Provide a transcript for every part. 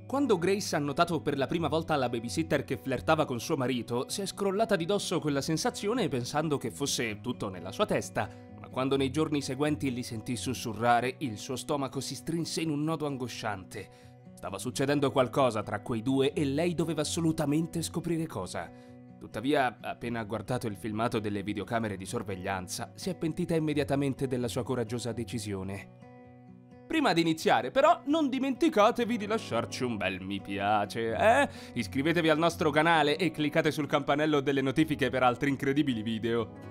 Quando Grace ha notato per la prima volta la babysitter che flirtava con suo marito, si è scrollata di dosso quella sensazione pensando che fosse tutto nella sua testa, ma quando nei giorni seguenti li sentì sussurrare, il suo stomaco si strinse in un nodo angosciante. Stava succedendo qualcosa tra quei due e lei doveva assolutamente scoprire cosa. Tuttavia, appena ha guardato il filmato delle videocamere di sorveglianza, si è pentita immediatamente della sua coraggiosa decisione. Prima di iniziare, però, non dimenticatevi di lasciarci un bel mi piace, eh? Iscrivetevi al nostro canale e cliccate sul campanello delle notifiche per altri incredibili video.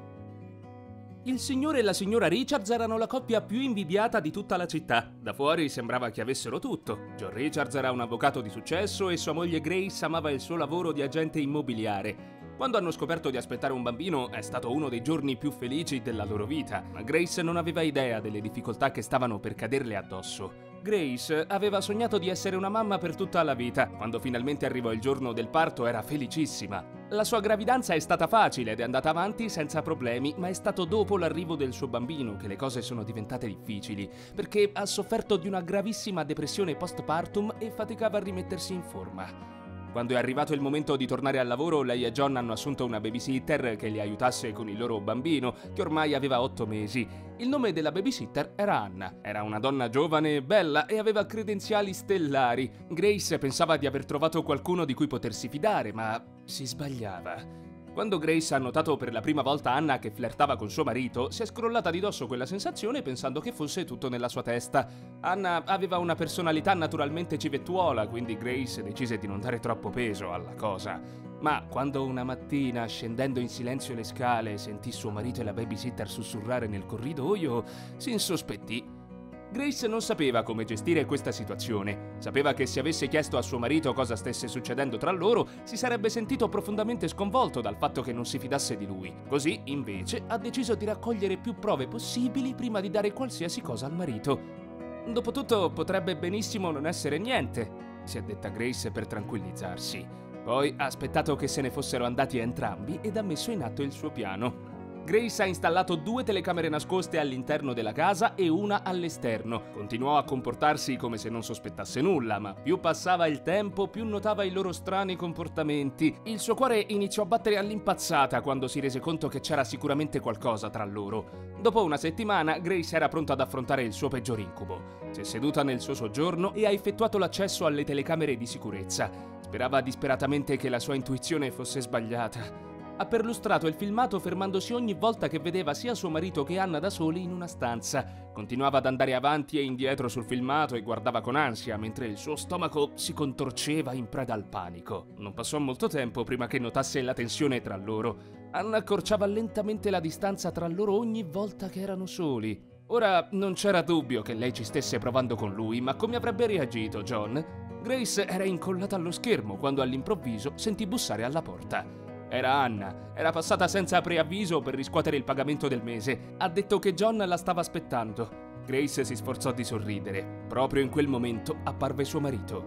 Il signore e la signora Richards erano la coppia più invidiata di tutta la città. Da fuori sembrava che avessero tutto. John Richards era un avvocato di successo e sua moglie Grace amava il suo lavoro di agente immobiliare. Quando hanno scoperto di aspettare un bambino è stato uno dei giorni più felici della loro vita, ma Grace non aveva idea delle difficoltà che stavano per caderle addosso. Grace aveva sognato di essere una mamma per tutta la vita. Quando finalmente arrivò il giorno del parto era felicissima. La sua gravidanza è stata facile ed è andata avanti senza problemi, ma è stato dopo l'arrivo del suo bambino che le cose sono diventate difficili, perché ha sofferto di una gravissima depressione postpartum e faticava a rimettersi in forma. Quando è arrivato il momento di tornare al lavoro, lei e John hanno assunto una babysitter che li aiutasse con il loro bambino, che ormai aveva 8 mesi. Il nome della babysitter era Anna. Era una donna giovane e bella e aveva credenziali stellari. Grace pensava di aver trovato qualcuno di cui potersi fidare, ma si sbagliava. Quando Grace ha notato per la prima volta Anna che flirtava con suo marito, si è scrollata di dosso quella sensazione pensando che fosse tutto nella sua testa. Anna aveva una personalità naturalmente civettuola, quindi Grace decise di non dare troppo peso alla cosa. Ma quando una mattina, scendendo in silenzio le scale, sentì suo marito e la babysitter sussurrare nel corridoio, si insospettì. Grace non sapeva come gestire questa situazione. Sapeva che se avesse chiesto a suo marito cosa stesse succedendo tra loro, si sarebbe sentito profondamente sconvolto dal fatto che non si fidasse di lui. Così, invece, ha deciso di raccogliere più prove possibili prima di dare qualsiasi cosa al marito. Dopotutto, potrebbe benissimo non essere niente, si è detta Grace per tranquillizzarsi. Poi ha aspettato che se ne fossero andati entrambi ed ha messo in atto il suo piano. Grace ha installato 2 telecamere nascoste all'interno della casa e una all'esterno. Continuò a comportarsi come se non sospettasse nulla, ma più passava il tempo, più notava i loro strani comportamenti. Il suo cuore iniziò a battere all'impazzata quando si rese conto che c'era sicuramente qualcosa tra loro. Dopo una settimana, Grace era pronta ad affrontare il suo peggior incubo. Si è seduta nel suo soggiorno e ha effettuato l'accesso alle telecamere di sicurezza. Sperava disperatamente che la sua intuizione fosse sbagliata. Ha perlustrato il filmato fermandosi ogni volta che vedeva sia suo marito che Anna da soli in una stanza. Continuava ad andare avanti e indietro sul filmato e guardava con ansia, mentre il suo stomaco si contorceva in preda al panico. Non passò molto tempo prima che notasse la tensione tra loro. Anna accorciava lentamente la distanza tra loro ogni volta che erano soli. Ora non c'era dubbio che lei ci stesse provando con lui, ma come avrebbe reagito John? Grace era incollata allo schermo quando all'improvviso sentì bussare alla porta. Era Anna, era passata senza preavviso per riscuotere il pagamento del mese. Ha detto che John la stava aspettando. Grace si sforzò di sorridere. Proprio in quel momento apparve suo marito.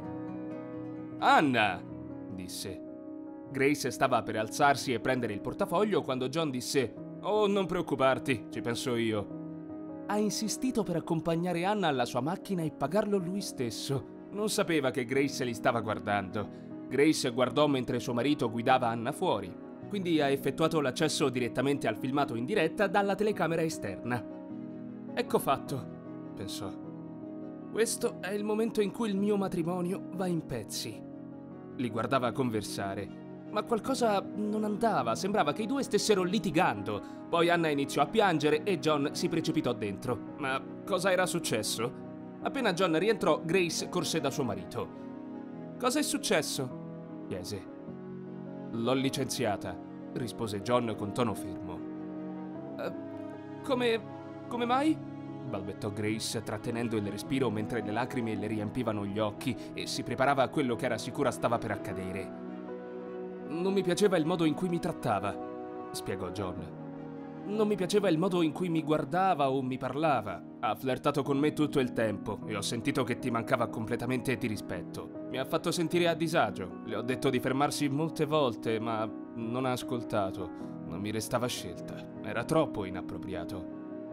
«Anna!» disse. Grace stava per alzarsi e prendere il portafoglio quando John disse «Oh, non preoccuparti, ci penso io». Ha insistito per accompagnare Anna alla sua macchina e pagarlo lui stesso. Non sapeva che Grace li stava guardando. Grace guardò mentre suo marito guidava Anna fuori, quindi ha effettuato l'accesso direttamente al filmato in diretta dalla telecamera esterna. «Ecco fatto», pensò. «Questo è il momento in cui il mio matrimonio va in pezzi». Li guardava conversare, ma qualcosa non andava, sembrava che i due stessero litigando. Poi Anna iniziò a piangere e John si precipitò dentro. Ma cosa era successo? Appena John rientrò, Grace corse da suo marito. «Cosa è successo?» chiese. «L'ho licenziata», rispose John con tono fermo. Come mai?» balbettò Grace, trattenendo il respiro mentre le lacrime le riempivano gli occhi e si preparava a quello che era sicura stava per accadere. «Non mi piaceva il modo in cui mi trattava», spiegò John. «Non mi piaceva il modo in cui mi guardava o mi parlava. Ha flirtato con me tutto il tempo e ho sentito che ti mancava completamente di rispetto. Mi ha fatto sentire a disagio. Le ho detto di fermarsi molte volte, ma non ha ascoltato. Non mi restava scelta. Era troppo inappropriato».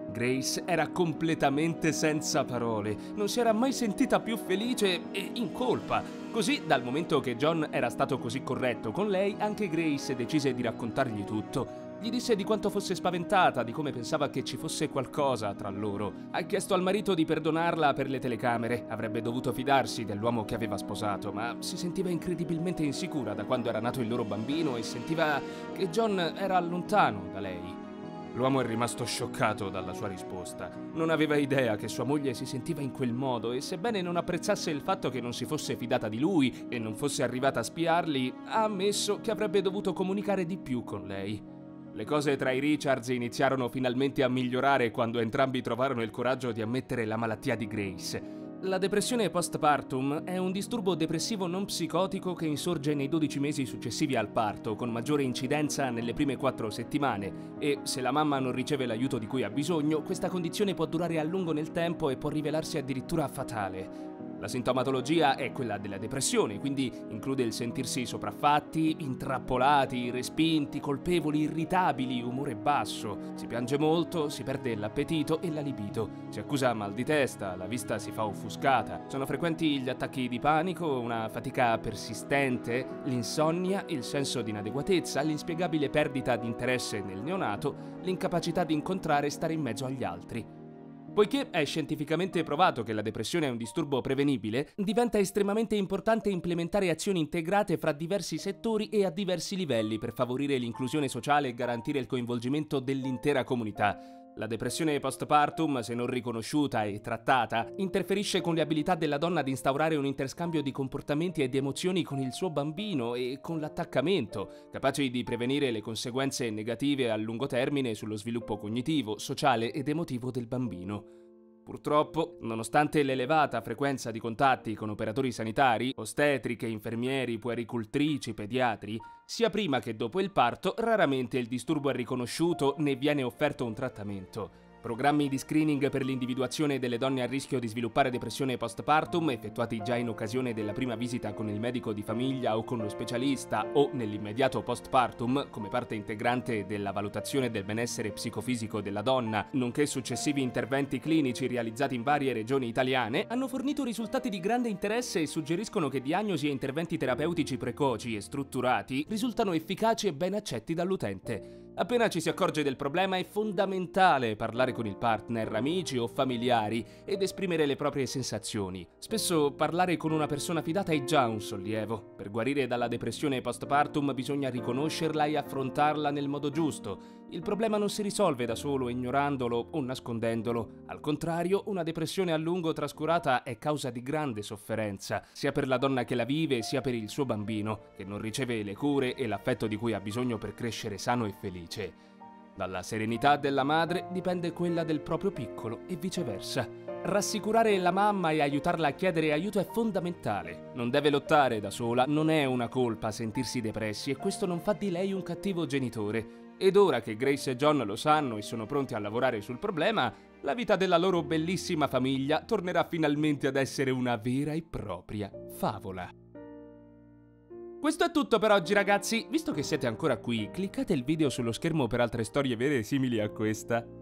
Grace era completamente senza parole, non si era mai sentita più felice e in colpa. Così, dal momento che John era stato così corretto con lei, anche Grace decise di raccontargli tutto. Gli disse di quanto fosse spaventata, di come pensava che ci fosse qualcosa tra loro. Ha chiesto al marito di perdonarla per le telecamere, avrebbe dovuto fidarsi dell'uomo che aveva sposato, ma si sentiva incredibilmente insicura da quando era nato il loro bambino e sentiva che John era lontano da lei. L'uomo è rimasto scioccato dalla sua risposta. Non aveva idea che sua moglie si sentiva in quel modo e sebbene non apprezzasse il fatto che non si fosse fidata di lui e non fosse arrivata a spiarli, ha ammesso che avrebbe dovuto comunicare di più con lei. Le cose tra i Richards iniziarono finalmente a migliorare quando entrambi trovarono il coraggio di ammettere la malattia di Grace. La depressione postpartum è un disturbo depressivo non psicotico che insorge nei 12 mesi successivi al parto, con maggiore incidenza nelle prime 4 settimane, e se la mamma non riceve l'aiuto di cui ha bisogno, questa condizione può durare a lungo nel tempo e può rivelarsi addirittura fatale. La sintomatologia è quella della depressione, quindi include il sentirsi sopraffatti, intrappolati, respinti, colpevoli, irritabili, umore basso. Si piange molto, si perde l'appetito e la libido. Si accusa mal di testa, la vista si fa offuscata. Sono frequenti gli attacchi di panico, una fatica persistente, l'insonnia, il senso di inadeguatezza, l'inspiegabile perdita di interesse nel neonato, l'incapacità di incontrare e stare in mezzo agli altri. Poiché è scientificamente provato che la depressione è un disturbo prevenibile, diventa estremamente importante implementare azioni integrate fra diversi settori e a diversi livelli per favorire l'inclusione sociale e garantire il coinvolgimento dell'intera comunità. La depressione postpartum, se non riconosciuta e trattata, interferisce con le abilità della donna di instaurare un interscambio di comportamenti e di emozioni con il suo bambino e con l'attaccamento, capaci di prevenire le conseguenze negative a lungo termine sullo sviluppo cognitivo, sociale ed emotivo del bambino. Purtroppo, nonostante l'elevata frequenza di contatti con operatori sanitari, ostetriche, infermieri, puericultrici, pediatri, sia prima che dopo il parto, raramente il disturbo è riconosciuto né viene offerto un trattamento. Programmi di screening per l'individuazione delle donne a rischio di sviluppare depressione postpartum, effettuati già in occasione della prima visita con il medico di famiglia o con lo specialista o nell'immediato postpartum, come parte integrante della valutazione del benessere psicofisico della donna, nonché successivi interventi clinici realizzati in varie regioni italiane, hanno fornito risultati di grande interesse e suggeriscono che diagnosi e interventi terapeutici precoci e strutturati risultano efficaci e ben accetti dall'utente. Appena ci si accorge del problema è fondamentale parlare con il partner, amici o familiari ed esprimere le proprie sensazioni. Spesso parlare con una persona fidata è già un sollievo. Per guarire dalla depressione postpartum bisogna riconoscerla e affrontarla nel modo giusto. Il problema non si risolve da solo ignorandolo o nascondendolo. Al contrario, una depressione a lungo trascurata è causa di grande sofferenza, sia per la donna che la vive, sia per il suo bambino, che non riceve le cure e l'affetto di cui ha bisogno per crescere sano e felice. Dalla serenità della madre dipende quella del proprio piccolo e viceversa. Rassicurare la mamma e aiutarla a chiedere aiuto è fondamentale. Non deve lottare da sola, non è una colpa sentirsi depressi e questo non fa di lei un cattivo genitore. Ed ora che Grace e John lo sanno e sono pronti a lavorare sul problema, la vita della loro bellissima famiglia tornerà finalmente ad essere una vera e propria favola. Questo è tutto per oggi ragazzi, visto che siete ancora qui, cliccate il video sullo schermo per altre storie vere simili a questa.